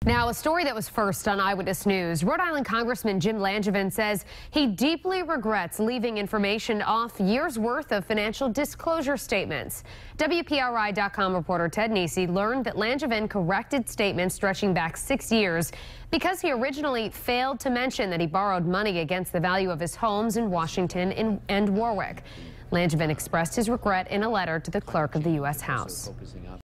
Now, a story that was first on Eyewitness News. Rhode Island Congressman Jim Langevin says he deeply regrets leaving information off years' worth of financial disclosure statements. WPRI.com reporter Ted Nisi learned that Langevin corrected statements stretching back 6 years because he originally failed to mention that he borrowed money against the value of his homes in Washington and Warwick. Langevin expressed his regret in a letter to the clerk of the U.S. House.